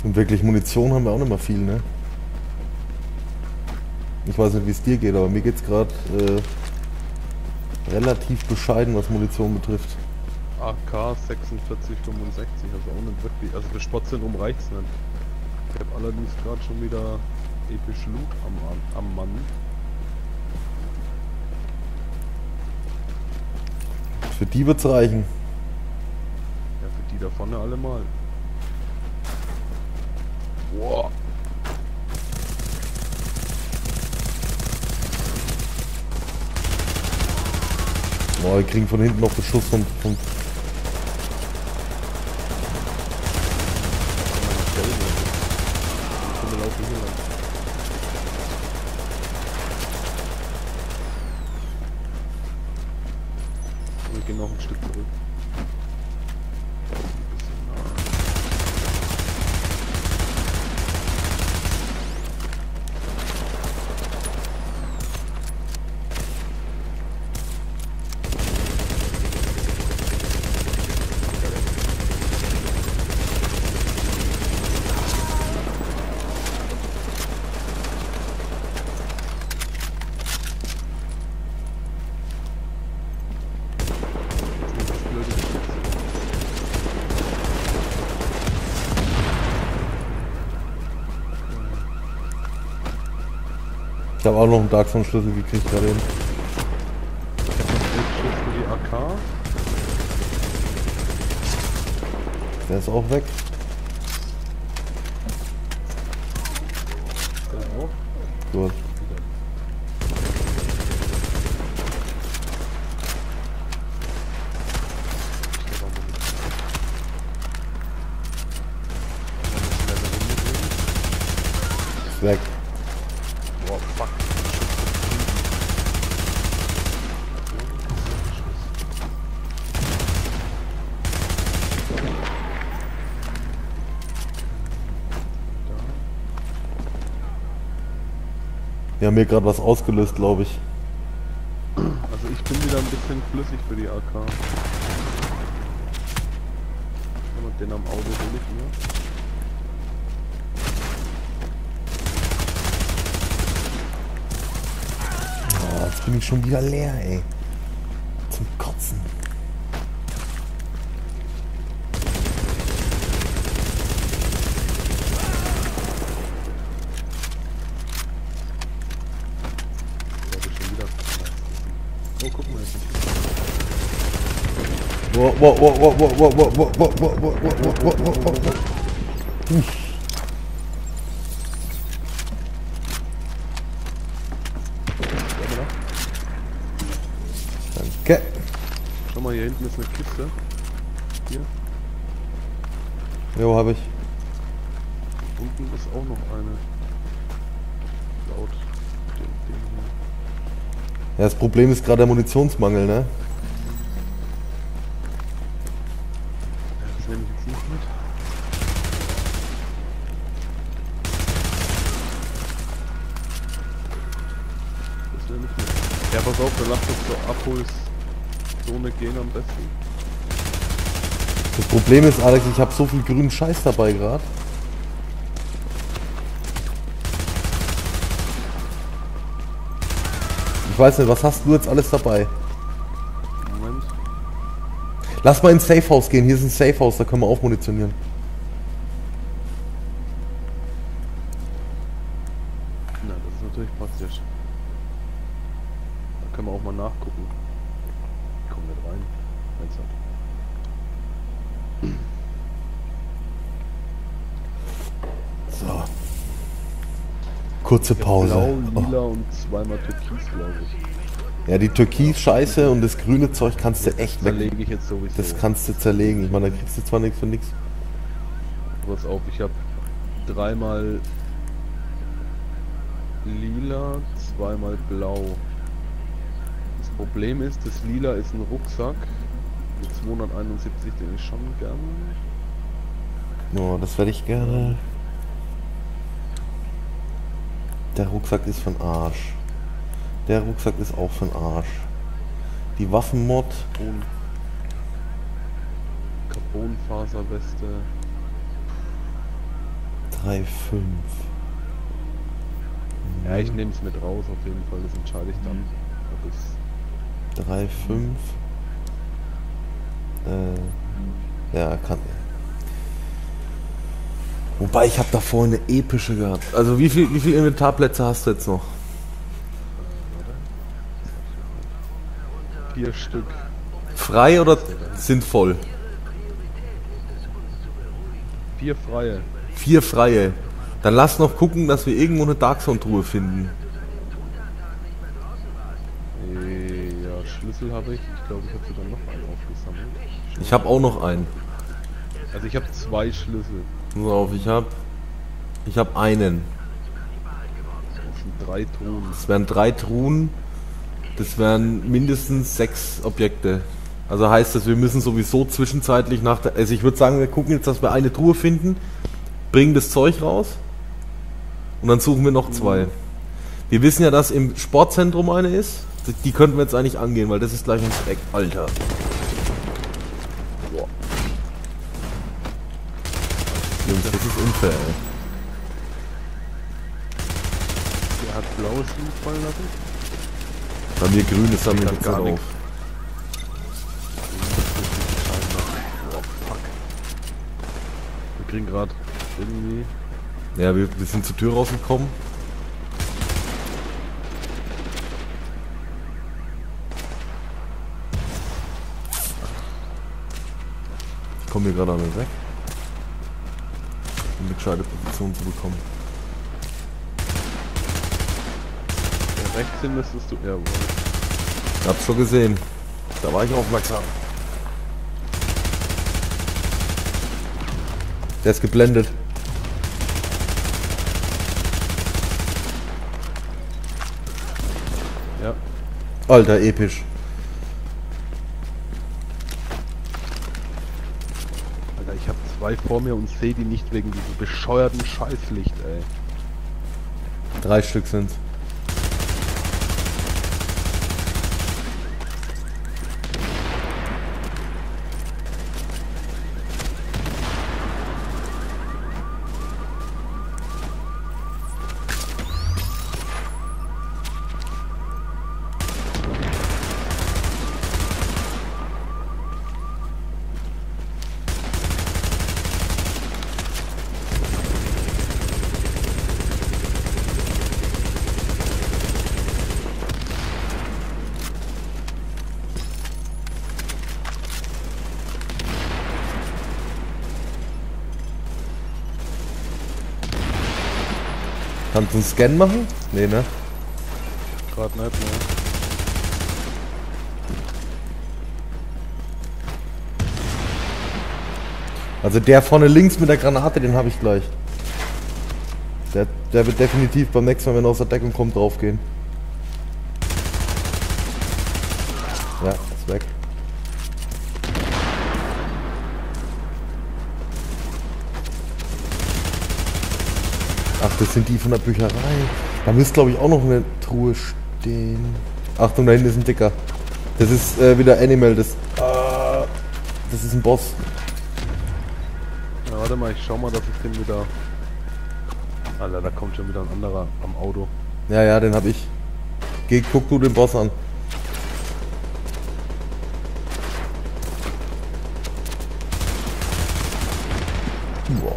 Und wirklich Munition haben wir auch nicht mehr viel, ne? Ich weiß nicht, wie es dir geht, aber mir geht's gerade relativ bescheiden, was Munition betrifft. AK 4665, also auch nicht wirklich. Also für Sportzentrum reicht's nicht. Ich habe allerdings gerade schon wieder episch Loot am Mann. Für die wird's reichen. Ja, für die da vorne allemal. Wow. Boah, wir kriegen von hinten noch Beschuss von Wir laufen hier lang. Wir gehen noch ein Stück zurück. Ich habe auch noch einen Dark Zone Schlüssel gekriegt gerade eben. Für die AK. Der ist auch weg. Der auch. Gut. Ist weg. Boah, fuck. Wir haben hier gerade was ausgelöst, glaube ich. Also ich bin wieder ein bisschen flüssig für die AK. Und den am Auto will ich nur. Oh, jetzt bin ich schon wieder leer, ey. Zum Kotzen. Oh, guck mal, jetzt ist Wow, wow, wow, wow, wow, wow, wow, wow, wow, wow, wow, wow, wow, wow, wow. Danke. Schau mal, hier hinten ist eine Kiste. Hier. Jo, hab ich. Unten ist auch noch eine. Laut dem Ding hier. Ja, das Problem ist gerade der Munitionsmangel, ne? Ja, das nehme ich jetzt nicht mit. Das nehme ich mit. Ja, pass auf, wir lassen uns zur Abholzone gehen am besten. Das Problem ist, Alex, ich habe so viel grünen Scheiß dabei gerade. Ich weiß nicht, was hast du jetzt alles dabei? Moment. Lass mal ins Safe House gehen, hier ist ein Safe House, da können wir aufmunitionieren. Na, das ist natürlich praktisch. Da können wir auch mal nachgucken. Ich komme nicht rein. Wenn's hat. So. Kurze Pause. Blau, lila und zweimal türkis, glaube ich. Ja, die Türkis-Scheiße und das grüne Zeug kannst du echt weg. Zerlege ich jetzt sowieso. Das kannst du zerlegen. Ich meine, da kriegst du zwar nichts für nichts. Pass auf, ich habe dreimal lila, zweimal blau. Das Problem ist, das lila ist ein Rucksack mit 271, den ich schon gern. Ja, das werde ich gerne. Der Rucksack ist von Arsch. Der Rucksack ist auch von Arsch. Die Waffenmod. Und Carbonfaserweste. 3,5. Ja, ich nehme es mit raus auf jeden Fall, das entscheide ich dann. Ob es 3,5. Ja, kann. Wobei, ich habe davor eine epische gehabt. Also wie viel Inventarplätze hast du jetzt noch? 4 Stück. Frei oder sind voll? 4 freie. 4 freie. Dann lass noch gucken, dass wir irgendwo eine Dark Zone Truhe finden. Ja, Schlüssel habe ich. Ich glaube, ich habe sogar noch einen aufgesammelt. Ich habe auch noch einen. Also ich habe 2 Schlüssel. Pass auf, ich habe einen. Das sind 3 Truhen. Das wären 3 Truhen. Das wären mindestens 6 Objekte. Also heißt das, wir müssen sowieso zwischenzeitlich nach der... Also ich würde sagen, wir gucken jetzt, dass wir eine Truhe finden, bringen das Zeug raus und dann suchen wir noch 2. Wir wissen ja, dass im Sportzentrum eine ist. Die könnten wir jetzt eigentlich angehen, weil das ist gleich ums Eck. Alter. Boah. Jungs, das ist unfair, ey. Der hat blaues Blut fallen lassen. Bei mir grün ist, damit Ich hab jetzt gar auf. nichts. Oh, fuck. Wir kriegen gerade irgendwie... Ja, wir sind zur Tür rausgekommen. Ich komme hier gerade an mir weg. Um eine gescheite Position zu bekommen. Ja, rechts hin müsstest du... Jawohl. Ich hab's schon gesehen. Da war ich aufmerksam. Der ist geblendet. Ja. Alter, episch. Alter, ich habe 2 vor mir und sehe die nicht wegen diesem bescheuerten Scheißlicht, ey. 3 Stück sind's. Kannst du einen Scan machen? Nee, ne? Gerade nicht, ne? Also der vorne links mit der Granate, den habe ich gleich. Der wird definitiv beim nächsten Mal, wenn er aus der Deckung kommt, draufgehen. Ja, ist weg. Ach, das sind die von der Bücherei. Da müsste, glaube ich, auch noch eine Truhe stehen. Achtung, da hinten ist ein Dicker. Das ist wieder Animal. Das ist ein Boss. Ja, warte mal, ich schau mal, dass ich den wieder... Alter, da kommt schon wieder ein anderer am Auto. Ja, ja, den hab ich. Geh, guck du den Boss an. Boah.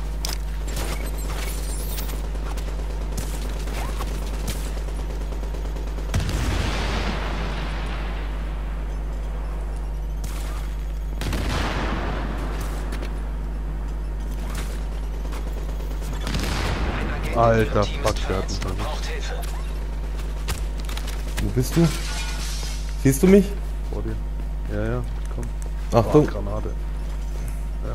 Alter, fuck, der hat mich erwischt. Wo bist du? Siehst du mich? Vor dir. Ja, ja, komm. Achtung. Oh, Granate. Ja.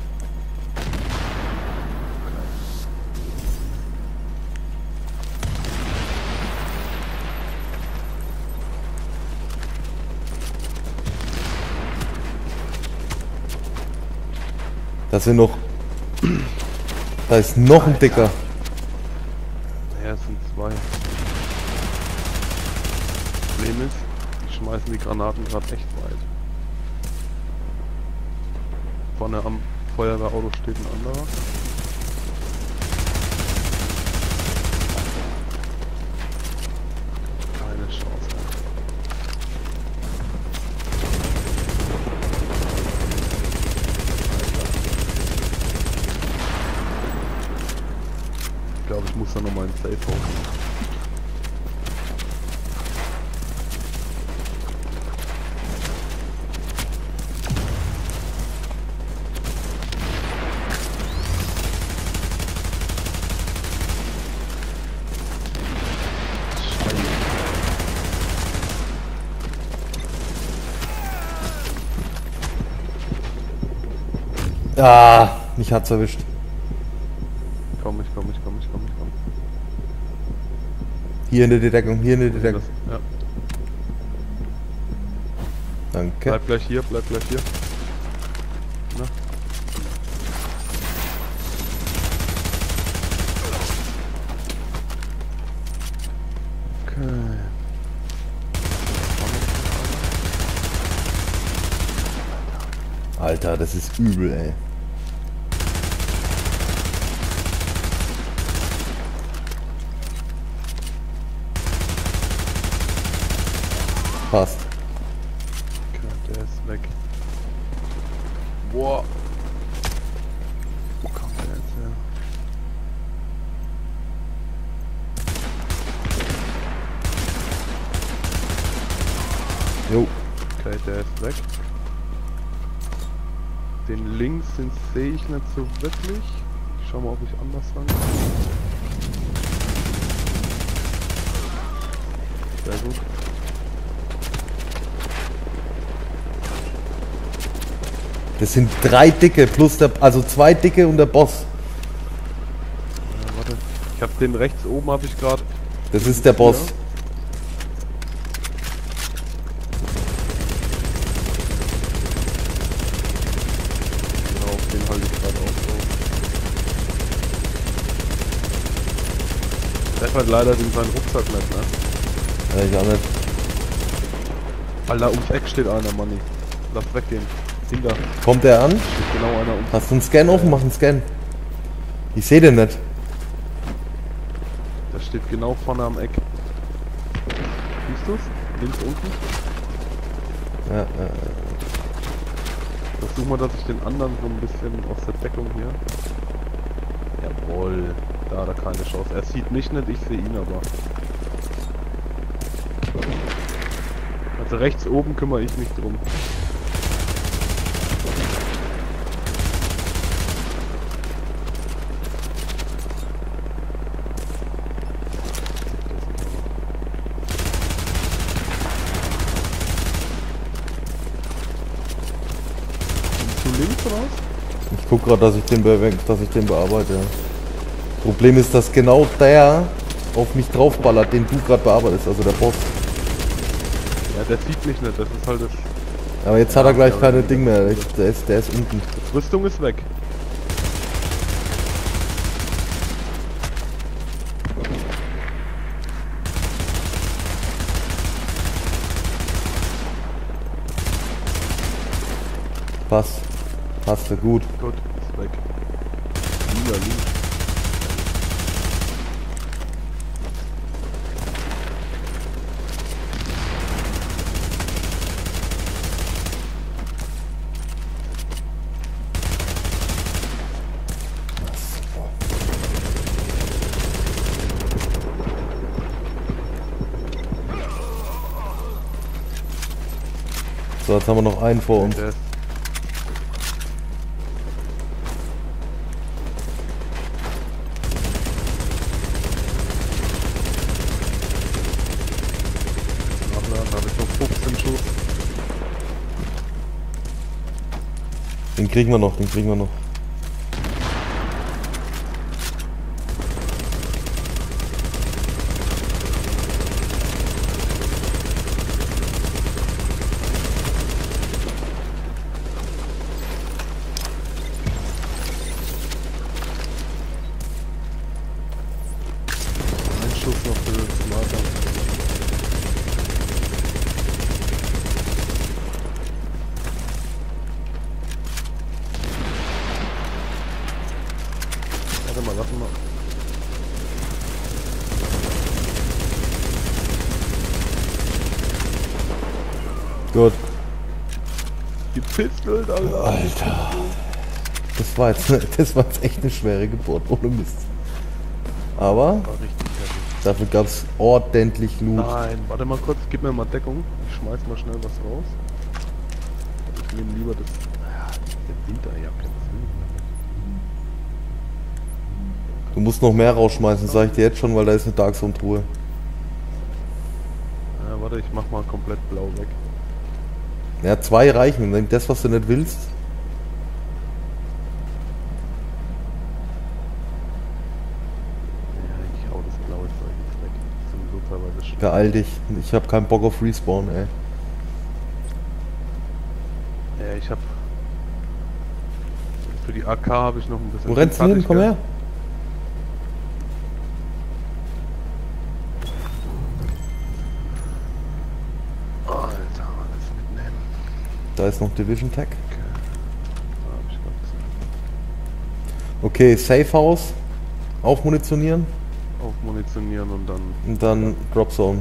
Das sind noch. Da ist noch ein Dicker. Ja, es sind 2. Problem ist, die schmeißen die Granaten gerade echt weit. Vorne am Feuerwehrauto steht ein anderer. extra nochmal ein Safe House. Ah, mich hat's erwischt. Komm. Hier in der Deckung, hier in der Deckung. Ja. Danke. Bleib gleich hier. Na? Okay. Alter, das ist übel, ey. Passt. Okay, der ist weg. Boah. Wo kam der jetzt her? Jo. Okay, der ist weg. Den links, den sehe ich nicht so wirklich. Ich schau mal, ob ich anders ran kann. Sehr gut. Das sind 3 Dicke plus der, also 2 Dicke und der Boss. Warte. Ich habe den rechts oben, habe ich gerade. Das ist der Boss. Ja. Genau, auf den halte ich gerade auch so. Der hat leider seinen Rucksack nicht, ne? Ja, ich auch nicht. Alter, ums Eck steht einer, Manni. Lass weggehen. Hinter. Kommt der an? Steht genau einer ums. Hast du einen Scan offen? Mach einen Scan. Ich sehe den nicht. Der steht genau vorne am Eck. Siehst du's? Links unten. Ja, Versuch mal, dass ich den anderen so ein bisschen aus der Deckung hier. Jawohl. Da hat er keine Chance. Er sieht mich nicht, ich sehe ihn aber. Also rechts oben kümmere ich mich drum. Zu links oder was? ich guck gerade, dass ich den bearbeite. Ja. Problem ist, dass genau der auf mich draufballert, den du gerade bearbeitest, also der Boss. Ja, der sieht mich nicht, das ist halt das. Aber jetzt hat er gleich keine Ding mehr, der ist unten. Rüstung ist weg. Passt du gut. Gut, ist weg. Lila. So, jetzt haben wir noch einen vor uns. Der ist da habe ich noch 15 Schuss. Den kriegen wir noch. Ein Schuss noch für das Lager. Warte mal, lass mal. Gut. Gepitzelt, Alter. Alter. Das war jetzt echt eine schwere Geburt, ohne Mist. Aber War richtig heavy. dafür gab es ordentlich Loot. Nein, warte mal kurz, gib mir mal Deckung. Ich schmeiß mal schnell was raus. Ich nehme lieber das. Ja, der Winterjacke. Was will ich damit? Du musst noch mehr rausschmeißen, sag ich dir jetzt schon, weil da ist eine Dark Zone Truhe. Ja, warte, ich mach mal komplett blau weg. Ja, 2 reichen. Nimm das, was du nicht willst. Ja, ich hau das blaue Zeug jetzt weg. Das ist sowieso teilweise schlimm. Beeil dich. Ich hab keinen Bock auf Respawn, ey. Ja, ich hab. Für die AK habe ich noch ein bisschen. Wo rennst du hin? Komm her. Alter, alles mitnehmen. Da ist noch Division Tech. Okay. Da hab ich grad gesehen. Okay, Safe House. Aufmunitionieren. Aufmunitionieren und dann. Und dann Drop Zone.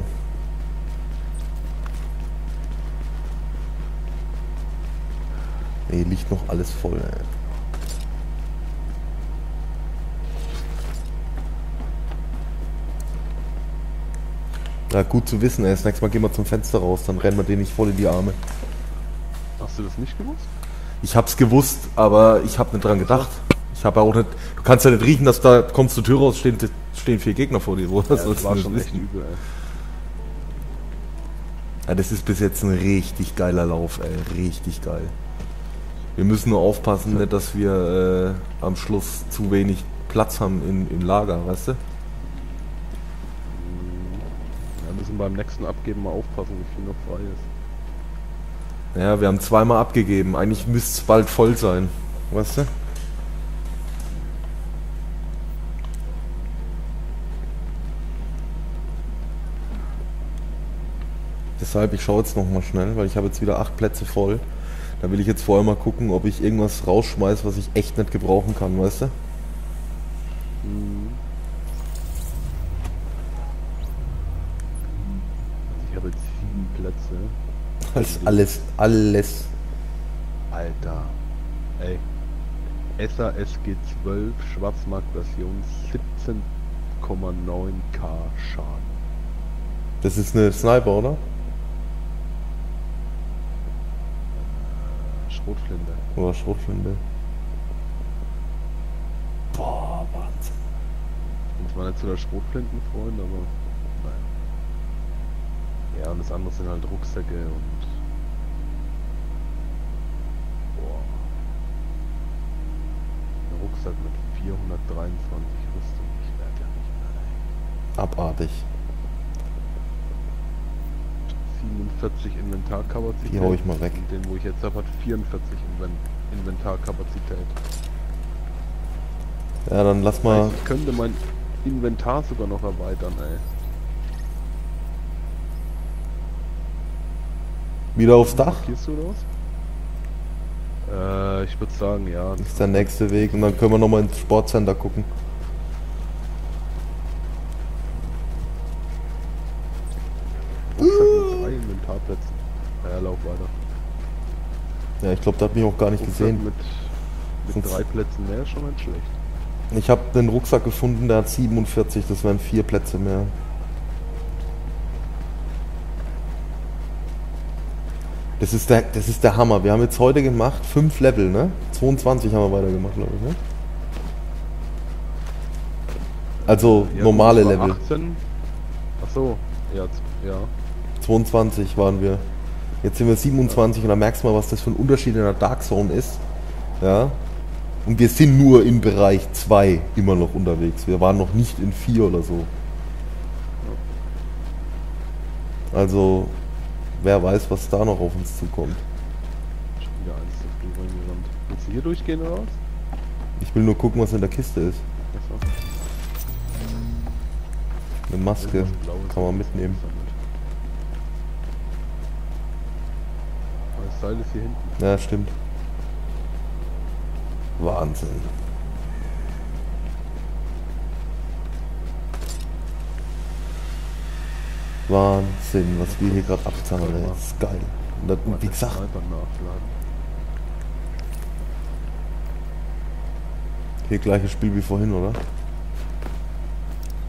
Hier liegt noch alles voll, ey. Ja, gut zu wissen, ey. Das nächste Mal gehen wir zum Fenster raus, dann rennen wir den nicht voll in die Arme. Hast du das nicht gewusst? Ich hab's gewusst, aber ich hab nicht dran gedacht. Ich habe auch nicht. Du kannst ja nicht riechen, dass da kommst du Tür raus, stehen 4 Gegner vor dir. Wo Das war schon echt übel, ey. Ja, das ist bis jetzt ein richtig geiler Lauf, ey. Richtig geil. Wir müssen nur aufpassen, nicht, dass wir am Schluss zu wenig Platz haben im Lager, weißt du? Wir müssen beim nächsten Abgeben mal aufpassen, wie viel noch frei ist. Ja, wir haben 2-mal abgegeben. Eigentlich müsste es bald voll sein, weißt du? Deshalb, ich schaue jetzt noch mal schnell, weil ich habe jetzt wieder 8 Plätze voll. Da will ich jetzt vorher mal gucken, ob ich irgendwas rausschmeiß, was ich echt nicht gebrauchen kann, weißt du? Ich habe jetzt 7 Plätze. Alles. Alter. Ey. SASG 12 Schwarzmarkt-Version 17,9k Schaden. Das ist eine Sniper, oder? Schrotflinte. Oder Schrotflinte. Boah, Wahnsinn. Ich war nicht so der Schrotflintenfreund, aber naja. Ja, und das andere sind halt Rucksäcke und... Boah. Ein Rucksack mit 423 Rüstung, ich werde ja nicht mehr, ey. Abartig. 47 Inventarkapazität. Die hau ich mal weg. Und den, wo ich jetzt habe, hat 44 Inventarkapazität. Ja, dann lass mal. Ich könnte mein Inventar sogar noch erweitern, ey. Wieder aufs Dach? Markierst du das? Ich würde sagen, ja. Das ist der nächste Weg und dann können wir nochmal ins Sportcenter gucken. Rucksack mit 3 Inventarplätzen. Ja, lauf weiter. Ja, ich glaube, da hat mich auch gar nicht Rucksack gesehen. Mit 3 Plätzen mehr ist schon nicht schlecht. Ich habe einen Rucksack gefunden, der hat 47, das wären 4 Plätze mehr. Das ist der Hammer. Wir haben jetzt heute gemacht 5 Level, ne? 22 haben wir weitergemacht, glaube ich, ne? Also Ja, normale das war Level. 18. Achso, ja. 22 waren wir. Jetzt sind wir 27 und da merkst du mal, was das für ein Unterschied in der Dark Zone ist. Ja. Und wir sind nur im Bereich 2 immer noch unterwegs. Wir waren noch nicht in 4 oder so. Also, wer weiß, was da noch auf uns zukommt. Schon wieder eins zu früh reingerannt. Willst du hier durchgehen oder was? Ich will nur gucken, was in der Kiste ist. Achso. Eine Maske kann man mitnehmen. Das Seil ist hier hinten. Ja, stimmt. Wahnsinn. Wahnsinn, was wir hier gerade abzahlen, ey. Das ist geil. Und das, wie gesagt, hier gleiches Spiel wie vorhin, oder?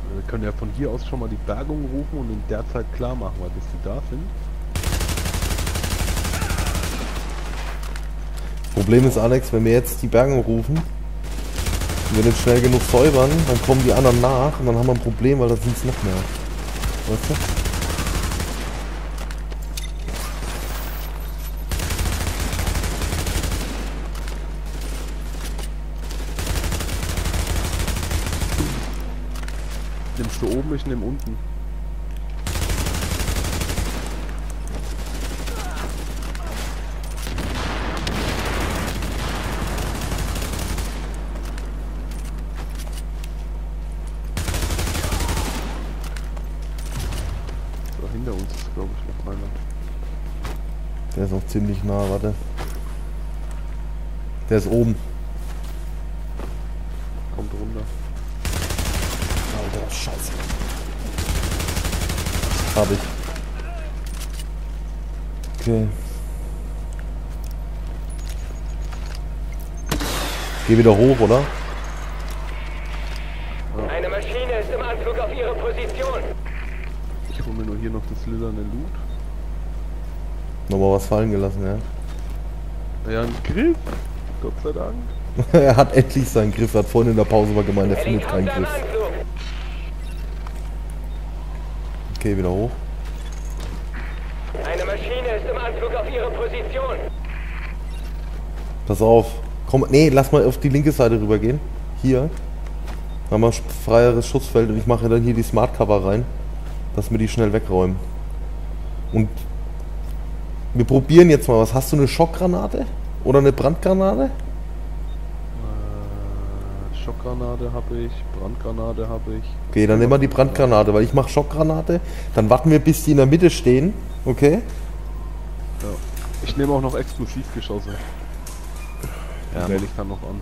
Wir können ja von hier aus schon mal die Bergung rufen und in der Zeit klar machen, weil bis die da sind. Problem ist, Alex, wenn wir jetzt die Bergung rufen und wir nicht schnell genug säubern, dann kommen die anderen nach und dann haben wir ein Problem, weil da sind es noch mehr. Weißt du? Nimmst du oben, ich nehme unten. So, hinter uns ist, glaube ich, noch einer. Der ist auch ziemlich nah, warte. Der ist oben. Kommt runter. Alter, Scheiße. Hab ich. Okay. Geh wieder hoch, oder? Eine Maschine ist im Anflug auf Ihre Position. Ich hole mir nur hier noch das lilane Loot. Nochmal was fallen gelassen, ja. Ja, ein Griff. Gott sei Dank. Er hat endlich seinen Griff. Er hat vorhin in der Pause mal gemeint, er findet keinen Helikopter im Griff. Anflug. Okay, wieder hoch. Eine Maschine ist im Anflug auf Ihre Position. Pass auf. Komm, nee, lass mal auf die linke Seite rüber gehen. Hier. Dann haben wir freieres Schussfeld und ich mache dann hier die Smart Cover rein, dass wir die schnell wegräumen. Und wir probieren jetzt mal was. Hast du eine Schockgranate? Oder eine Brandgranate? Schockgranate habe ich, Brandgranate habe ich. Okay, dann nehmen wir die Brandgranate, weil ich mache Schockgranate. Dann warten wir, bis die in der Mitte stehen. Okay? Ja. Ich nehme auch noch Explosivgeschosse. Ja, Die wähle ich dann noch an.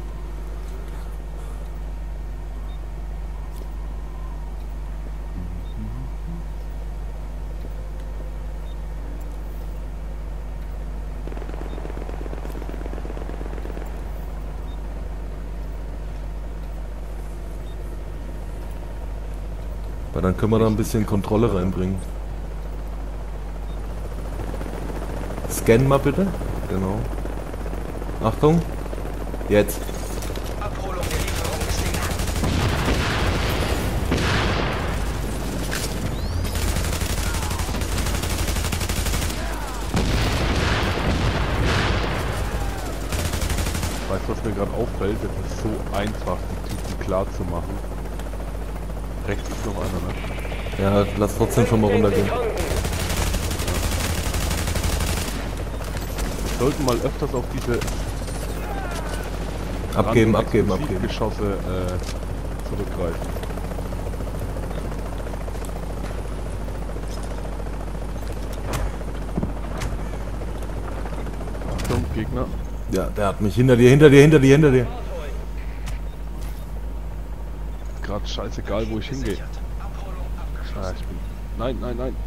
weil dann können wir da ein bisschen Kontrolle reinbringen. Scan mal bitte. Genau. Achtung. Jetzt. Abholung der Lieferung ist sicher. Weißt du, was mir gerade auffällt? Es ist so einfach, die Typen klar zu machen. Rechts ist noch einer, ne? Ja, lass trotzdem schon mal 15 runtergehen. Sekunden. Wir sollten mal öfters auf diese Abgeben, abgeben, abgeben. Geschosse zurückgreifen. Achtung, Gegner. Ja, der hat mich hinter dir, hinter dir, hinter dir, hinter dir. Gerade scheißegal, wo ich hingehe. Ah, ich bin. Nein, nein, nein.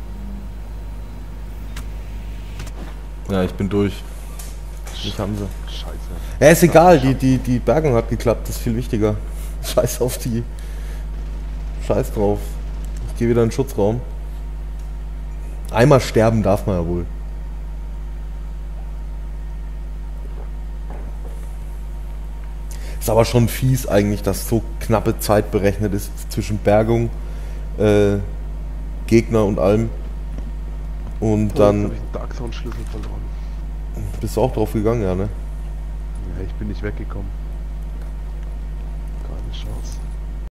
Ja, ich bin durch. Mich haben sie. Scheiße. Ja, ist egal, die Bergung hat geklappt, das ist viel wichtiger. Scheiß auf die. Scheiß drauf. Ich gehe wieder in den Schutzraum. Einmal sterben darf man ja wohl. Ist aber schon fies eigentlich, dass so knappe Zeit berechnet ist zwischen Bergung, Gegner und allem. Und Jetzt dann habe ich einen Dark Zone Schlüssel verloren. bist du auch drauf gegangen, ja, ne? Ja, ich bin nicht weggekommen. Keine Chance.